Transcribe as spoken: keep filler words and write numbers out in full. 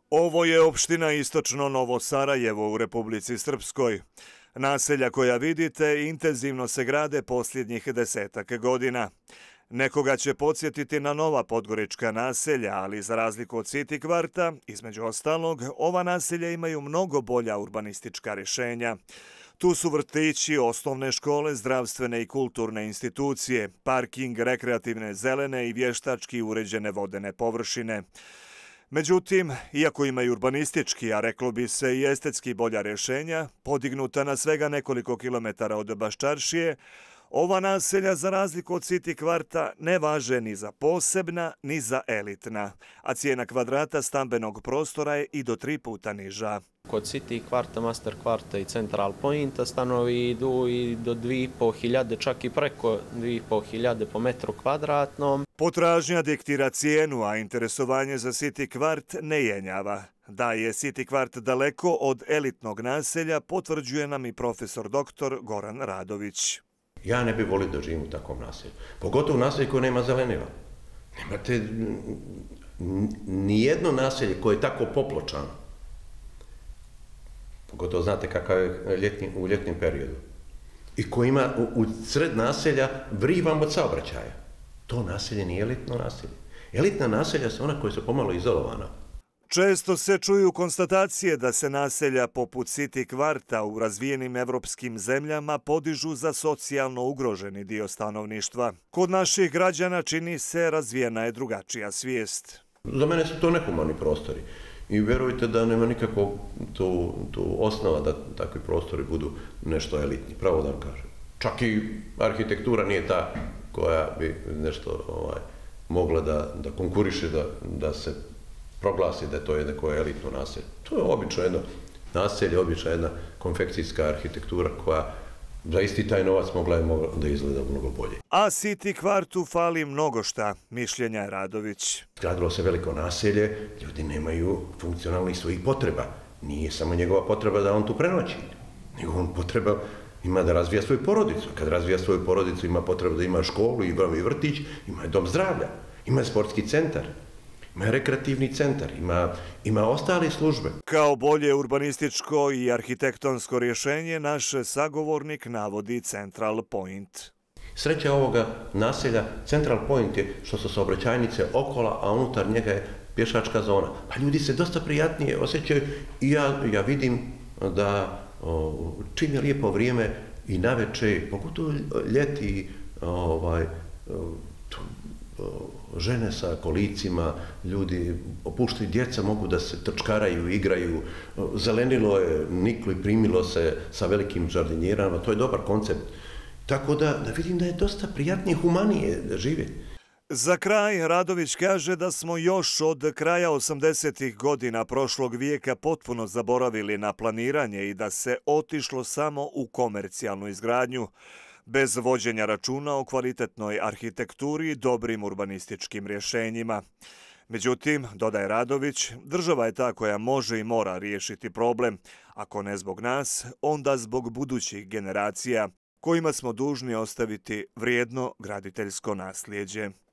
Ovo je opština Istočno Novo Sarajevo u Republici Srpskoj. Naselja koja vidite intenzivno se grade posljednjih desetak godina. Nekoga će podsjetiti na nova podgorička naselja, ali za razliku od City kvarta, između ostalog, ova naselja imaju mnogo bolja urbanistička rješenja. Tu su vrtići, osnovne škole, zdravstvene i kulturne institucije, parking, rekreativne zelene i vještački uređene vodene površine. Međutim, iako imaju urbanistički, a reklo bi se i estetski bolja rješenja, podignuta na svega nekoliko kilometara od Baščaršije, ova naselja, za razliku od City kvarta, ne važe ni za posebna, ni za elitna, a cijena kvadrata stambenog prostora je i do tri puta niža. Kod City kvarta, Master kvarta i Central Pointa stanovi idu i do dvije i pol hiljade, čak i preko dvije i pol hiljade po metru kvadratnom. Potražnja diktira cijenu, a interesovanje za City kvart ne jenjava. Da je City kvart daleko od elitnog naselja, potvrđuje nam i profesor doktor Goran Radović. Ja ne bih volio da živim u takvom naselju. Pogotovo u naselju koje nema zelenila. Nemate nijedno naselje koje je tako popločano. Pogotovo znate kakav je ljetni, u ljetnim periodu. I koji ima u, u sred naselja vrivam od saobraćaja. To naselje nije elitno naselje. Elitna naselja su ona koja su pomalo izolovana. Često se čuju konstatacije da se naselja poput City kvarta u razvijenim evropskim zemljama podižu za socijalno ugroženi dio stanovništva. Kod naših građana čini se razvijena je drugačija svijest. Za mene su to nehumani prostori i vjerujte da nema nikakvog tu, tu osnova da takvi prostori budu nešto elitni, pravo da vam kažem. Čak i arhitektura nije ta koja bi nešto ovaj, mogla da, da konkuriše, da, da se proglasi da je to jedno koje elitno naselje. To je obično jedno naselje, obična jedna konfekcijska arhitektura koja za isti taj novac mogla je da izgleda mnogo bolje. A City kvartu fali mnogo šta, mišljenja je Radović. Zgradilo se veliko naselje, ljudi nemaju funkcionalnih svojih potreba. Nije samo njegova potreba da on tu prenoći, nego on potreba ima da razvija svoju porodicu. Kad razvija svoju porodicu ima potrebu da ima školu, ima i vrtić, ima dom zdravlja, ima sportski centar. Ima rekreativni centar, ima, ima ostale službe. Kao bolje urbanističko i arhitektonsko rješenje naš sagovornik navodi Central Point. Sreća ovoga naselja Central Point je što su saobraćajnice okola, a unutar njega je pješačka zona. Pa ljudi se dosta prijatnije osjećaju i ja, ja vidim da o, čim je lijepo vrijeme i naveče, pogotovo ljeti, ovaj, to, žene sa kolicima, ljudi opuštaju, djeca mogu da se trčkaraju, igraju. Zelenilo je niklo i primilo se sa velikim žardinjerama, to je dobar koncept. Tako da, da vidim da je dosta prijatnije, humanije da žive. Za kraj, Radović kaže da smo još od kraja osamdesetih godina prošlog vijeka potpuno zaboravili na planiranje i da se otišlo samo u komercijalnu izgradnju, bez vođenja računa o kvalitetnoj arhitekturi i dobrim urbanističkim rješenjima. Međutim, dodaje Radović, država je ta koja može i mora riješiti problem, ako ne zbog nas, onda zbog budućih generacija, kojima smo dužni ostaviti vrijedno graditeljsko nasljeđe.